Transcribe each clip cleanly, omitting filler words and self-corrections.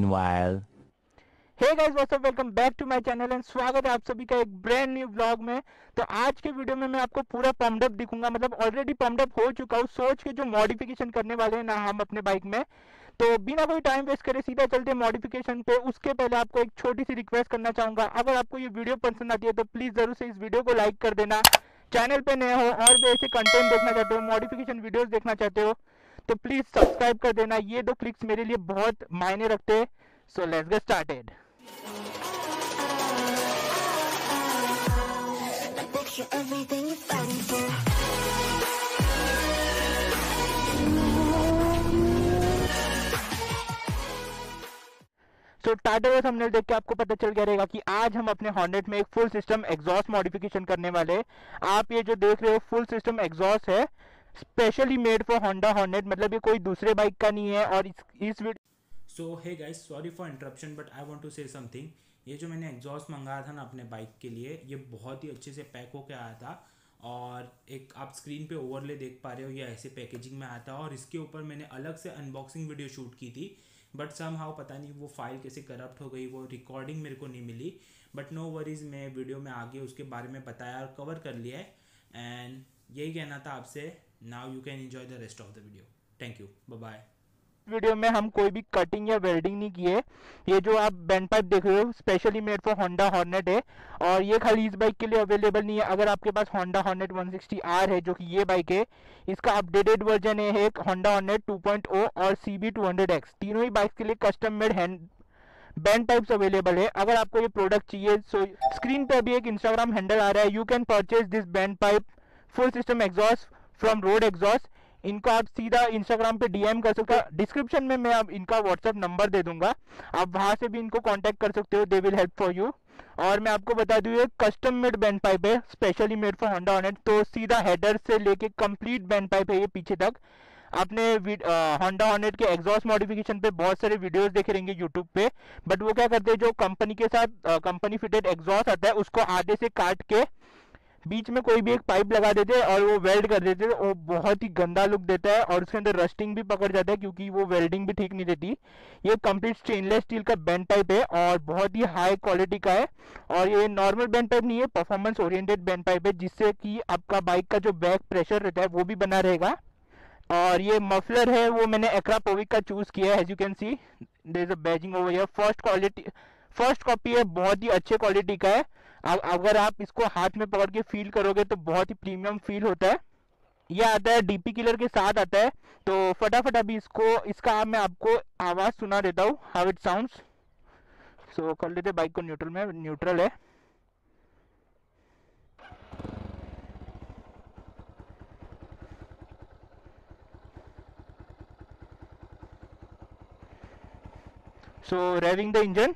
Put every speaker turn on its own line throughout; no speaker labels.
Meanwhile.
Hey guys what's up, welcome back to my channel and स्वागत है आप सभी का एक ब्रांड न्यू ब्लॉग में। तो आज के वीडियो में मैं आपको पूरा पम्प्ड अप दिखूंगा, मतलब ऑलरेडी पम्प्ड अप हो चुका हूँ। सोच के जो मॉडिफिकेशन करने वाले हैं ना हम अपने बाइक में, तो बिना कोई टाइम वेस्ट करे सीधा चलते हैं मॉडिफिकेशन पे। उसके पहले आपको एक छोटी सी रिक्वेस्ट करना चाहूंगा, अगर आपको ये वीडियो पसंद आती है तो प्लीज जरूर से इस वीडियो को लाइक कर देना। चैनल पे नए हो और भी ऐसे कंटेंट देखना चाहते हो, मॉडिफिकेशन वीडियोस देखना चाहते हो तो प्लीज सब्सक्राइब कर देना। ये दो क्लिक्स मेरे लिए बहुत मायने रखते हैं। So let's get started.
Picture everything you're fighting for.
तो टाइटल और थंबनेल देख के आपको पता चल गया रहेगा कि आज हम अपने हॉर्नेट में एक फुल सिस्टम एग्जॉस्ट मॉडिफिकेशन करने वाले हैं। आप ये जो देख रहे हो फुल सिस्टम एग्जॉस्ट है, specially made for Honda Hornet, मतलब ये कोई दूसरे बाइक का नहीं है। और इस
so hey guys, sorry for interruption but I want to say something. ये जो मैंने एग्जॉस्ट मंगाया था ना अपने बाइक के लिए, ये बहुत ही अच्छे से पैक होके आया था। और एक आप स्क्रीन पे ओवरले देख पा रहे हो, ये ऐसे पैकेजिंग में आया था। और इसके ऊपर मैंने अलग से अनबॉक्सिंग वीडियो शूट की थी, बट समहाउ पता नहीं वो फाइल कैसे करप्ट हो गई, वो रिकॉर्डिंग मेरे को नहीं मिली। बट नो वरीज, मैं वीडियो में आगे उसके बारे में बताया और कवर कर लिया है। एंड यही कहना था आपसे। Now you can enjoy the rest of the video. Thank you, bye bye.
Video में हम कोई भी कटिंग या वेल्डिंग नहीं किए। ये जो आप बेंड पाइप देख रहे हो specially made for Honda Hornet है, और ये खाली इस बाइक के लिए अवेलेबल नहीं है। अगर आपके पास होंडा हॉर्नेट 160R है, जो कि ये बाइक है, इसका अपडेटेड वर्जन है एक होंडा हॉर्नेट 2.0 और CB200X, तीनों ही बाइक के लिए custom made hand bend types available है। अगर आपको ये प्रोडक्ट चाहिए सो स्क्रीन पे अभी एक इंस्टाग्राम हैंडल आ रहा है, you can purchase this bend pipe full system exhaust from road exhaust. इनको आप सीधा इंस्टाग्राम पे डीएम कर सकते हो। डिस्क्रिप्शन में मैं अब इनका व्हाट्सएप नंबर दे दूंगा, आप वहां से भी इनको कांटेक्ट कर सकते हो, they will help for you. और मैं आपको बता दूं ये कस्टम मेड बैंड पाइप है, specially made for Honda Hornet. तो सीधा हेडर से लेके कंप्लीट बैंड पाइप है ये पीछे तक। आपने होंडा हॉर्नेट के एग्जॉस्ट मॉडिफिकेशन पे बहुत सारे वीडियोस देखे रहेंगे यूट्यूब पे, बट वो क्या करते हैं, जो कंपनी के साथ कंपनी फिटेड एग्जॉस्ट आता है उसको आधे से काट के बीच में कोई भी एक पाइप लगा देते हैं और वो वेल्ड कर देते हैं। वो बहुत ही गंदा लुक देता है और उसके अंदर रस्टिंग भी पकड़ जाता है क्योंकि वो वेल्डिंग भी ठीक नहीं देती। ये कंप्लीट स्टेनलेस स्टील का बैंड पाइप है और बहुत ही हाई क्वालिटी का है। और ये नॉर्मल बैंड पाइप नहीं है, परफॉर्मेंस ओरिएंटेड बैंड पाइप है, जिससे कि आपका बाइक का जो बैक प्रेशर रहता है वो भी बना रहेगा। और ये मफलर है वो मैंने एक्रापोविक का चूज किया है, as you can see there is a badging over here. First copy है, बहुत ही अच्छे क्वालिटी का है। अगर आप इसको हाथ में पकड़ के फील करोगे तो बहुत ही प्रीमियम फील होता है। ये आता है डीपी किलर के साथ आता है। तो फटाफट अभी इसका मैं आपको आवाज सुना देता हूँ, हाउ इट साउंड्स। सो कर लेते बाइक को न्यूट्रल में, न्यूट्रल है। So revving the engine.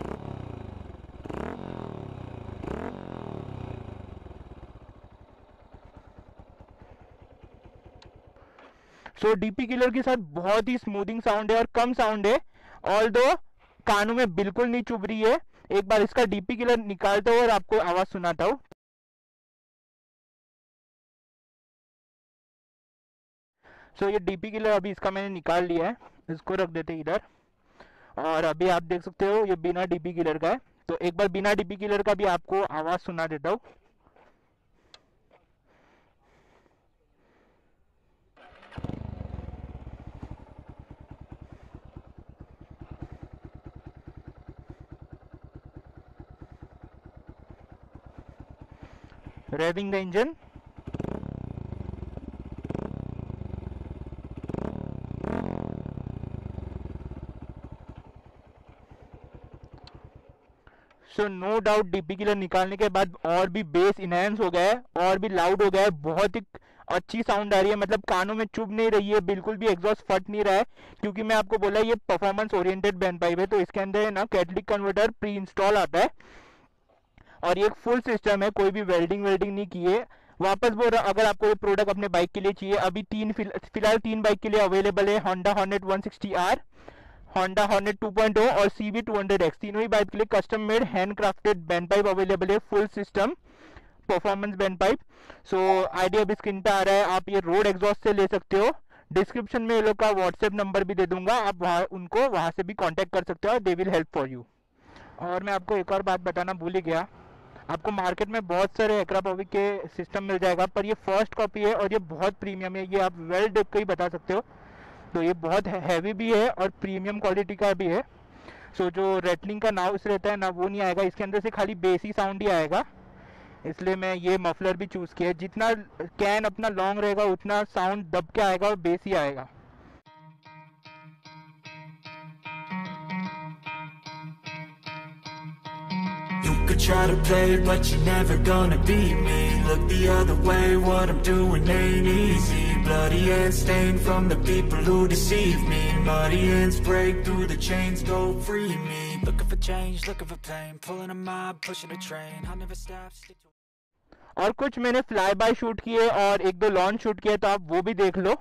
So DP killer के साथ बहुत ही स्मूथिंग साउंड है और कम साउंड है, ऑल्दो कानों में बिल्कुल नहीं चुभ रही है। एक बार इसका डीपी किलर निकालता हूँ और आपको आवाज सुनाता हूँ। सो ये डीपी किलर अभी इसका मैंने निकाल लिया है, इसको रख देते इधर। और अभी आप देख सकते हो ये बिना डीपी किलर का है। तो एक बार बिना डीपी किलर का भी आपको आवाज सुना देता हूँ। Revving the engine. So no doubt DP killer निकालने के बाद और भी बेस इनहेंस हो गया है और भी लाउड हो गया है, बहुत ही अच्छी साउंड आ रही है, मतलब कानों में चुभ नहीं रही है, बिल्कुल भी एग्जॉस्ट फट नहीं रहा है। क्योंकि मैं आपको बोला ये परफॉर्मेंस ओरिएंटेड बैंड पाइप है, तो इसके अंदर है ना कैटलिक कन्वर्टर प्री इंस्टॉल आता है और ये एक फुल सिस्टम है, कोई भी वेल्डिंग नहीं की है। वापस बोल रहा, अगर आपको ये प्रोडक्ट अपने बाइक के लिए चाहिए, अभी फिलहाल 3 बाइक के लिए अवेलेबल है, Honda hornet 160R, Honda hornet 2.0 और CB200X, तीनों ही बाइक के लिए custom made hand crafted bend pipe available है, full system performance bend pipe. So idea भी स्क्रीन पे आ रहा है, आप ये रोड एग्जॉस्ट से ले सकते हो, डिस्क्रिप्शन में ये लोग का व्हाट्सएप नंबर भी दे दूंगा, आप वहाँ से भी कांटेक्ट कर सकते हो और they will help for you. और मैं आपको एक और बात बताना भूल ही गया, आपको मार्केट में बहुत सारे एक्रापोविक के सिस्टम मिल जाएगा, पर ये फर्स्ट कॉपी है और ये बहुत प्रीमियम है, ये आप वेल देख के ही बता सकते हो। तो ये बहुत हैवी भी है और प्रीमियम क्वालिटी का भी है। सो जो रेटलिंग का नॉइस रहता है ना वो नहीं आएगा, इसके अंदर से खाली बेस ही साउंड ही आएगा, इसलिए मैं ये मफलर भी चूज़ किया है। जितना कैन अपना लॉन्ग रहेगा उतना साउंड दब के आएगा और बेस ही आएगा।
You could try to play, but you're never gonna beat me. Look the other way, what I'm doing ain't easy. Bloody hands stained from the people who deceive me. Muddy hands break through the chains, go free me. Looking for change, looking for pain. Pulling a mob, pushing a train. I'll never stop, stick to
और कुछ मैंने fly bye shoot किए और एक दो launch shoot किए, तो आप वो भी देख लो।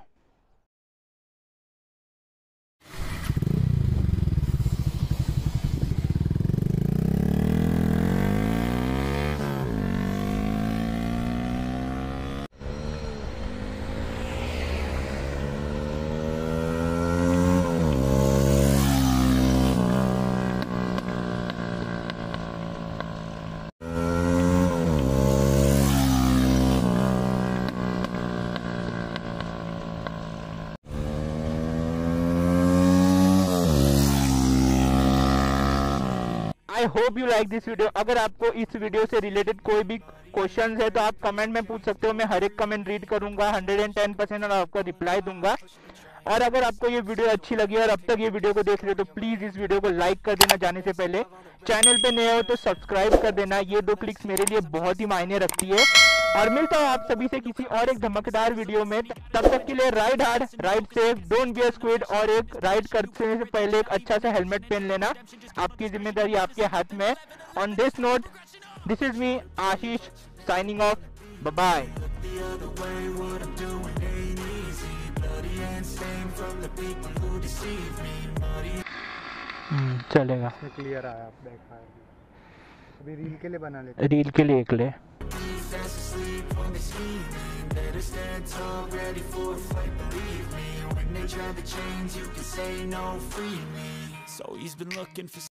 I hope you like this video. अगर आपको इस वीडियो से रिलेटेड कोई भी क्वेश्चन है तो आप कमेंट में पूछ सकते हो, मैं हर एक कमेंट रीड करूंगा 110% और आपको रिप्लाई दूंगा। और अगर आपको ये वीडियो अच्छी लगी और अब तक ये वीडियो को देख रहे हो तो प्लीज इस वीडियो को लाइक कर देना जाने से पहले। चैनल पे नए हो तो सब्सक्राइब कर देना, ये 2 क्लिक्स मेरे लिए बहुत ही मायने रखती है। और मिलता हूँ आप सभी से किसी और एक धमाकेदार वीडियो में, तब तक के लिए ride hard, ride safe, don't be a squid. और एक राइड करने से पहले एक अच्छा सा हेलमेट पहन लेना, आपकी जिम्मेदारी आपके हाथ में। On this note, this is me Ashish signing off, bye bye.
the other way, what I'm doing ain't easy. Bloody hands stained from the people who deceive me. Muddy
चलेगा,
क्लियर आया आप देखा है। अभी रील के लिए बना लेते
रील के लिए एक ले।
fast asleep when they scheming. Better stand tall, ready for a fight, believe me. When they try to change, you can say no, free me. So he's been looking for